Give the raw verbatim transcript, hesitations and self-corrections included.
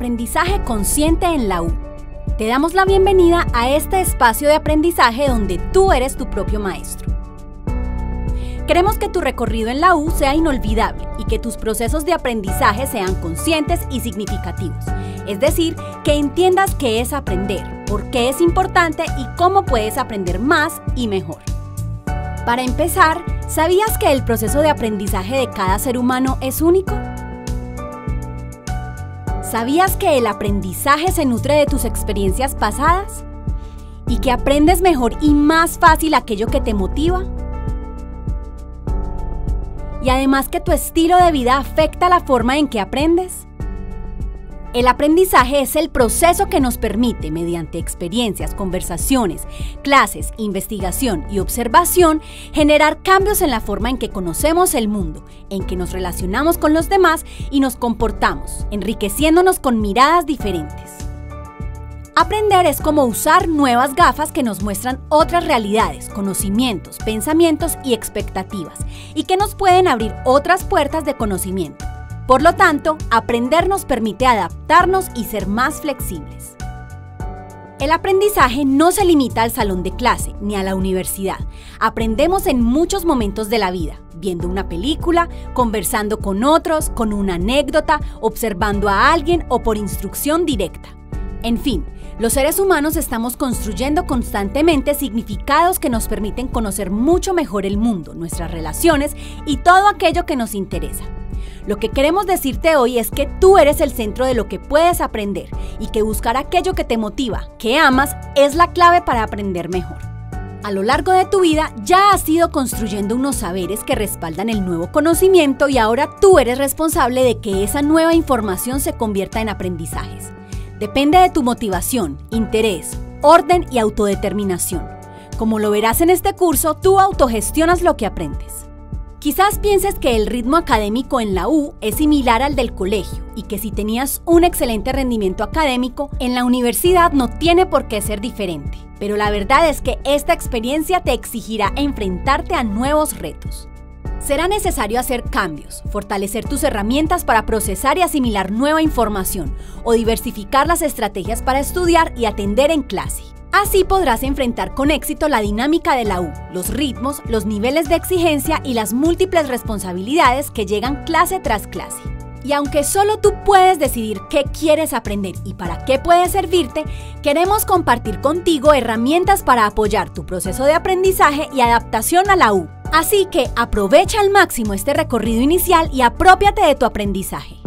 Aprendizaje consciente en la U. Te damos la bienvenida a este espacio de aprendizaje donde tú eres tu propio maestro. Queremos que tu recorrido en la U sea inolvidable y que tus procesos de aprendizaje sean conscientes y significativos. Es decir, que entiendas qué es aprender, por qué es importante y cómo puedes aprender más y mejor. Para empezar, ¿sabías que el proceso de aprendizaje de cada ser humano es único? ¿Sabías que el aprendizaje se nutre de tus experiencias pasadas? ¿Y que aprendes mejor y más fácil aquello que te motiva? Y además que tu estilo de vida afecta la forma en que aprendes. El aprendizaje es el proceso que nos permite, mediante experiencias, conversaciones, clases, investigación y observación, generar cambios en la forma en que conocemos el mundo, en que nos relacionamos con los demás y nos comportamos, enriqueciéndonos con miradas diferentes. Aprender es como usar nuevas gafas que nos muestran otras realidades, conocimientos, pensamientos y expectativas, y que nos pueden abrir otras puertas de conocimiento. Por lo tanto, aprender nos permite adaptarnos y ser más flexibles. El aprendizaje no se limita al salón de clase ni a la universidad. Aprendemos en muchos momentos de la vida, viendo una película, conversando con otros, con una anécdota, observando a alguien o por instrucción directa. En fin, los seres humanos estamos construyendo constantemente significados que nos permiten conocer mucho mejor el mundo, nuestras relaciones y todo aquello que nos interesa. Lo que queremos decirte hoy es que tú eres el centro de lo que puedes aprender y que buscar aquello que te motiva, que amas, es la clave para aprender mejor. A lo largo de tu vida ya has ido construyendo unos saberes que respaldan el nuevo conocimiento y ahora tú eres responsable de que esa nueva información se convierta en aprendizajes. Depende de tu motivación, interés, orden y autodeterminación. Como lo verás en este curso, tú autogestionas lo que aprendes. Quizás pienses que el ritmo académico en la U es similar al del colegio y que si tenías un excelente rendimiento académico, en la universidad no tiene por qué ser diferente. Pero la verdad es que esta experiencia te exigirá enfrentarte a nuevos retos. Será necesario hacer cambios, fortalecer tus herramientas para procesar y asimilar nueva información o diversificar las estrategias para estudiar y atender en clase. Así podrás enfrentar con éxito la dinámica de la U, los ritmos, los niveles de exigencia y las múltiples responsabilidades que llegan clase tras clase. Y aunque solo tú puedes decidir qué quieres aprender y para qué puede servirte, queremos compartir contigo herramientas para apoyar tu proceso de aprendizaje y adaptación a la U. Así que aprovecha al máximo este recorrido inicial y aprópiate de tu aprendizaje.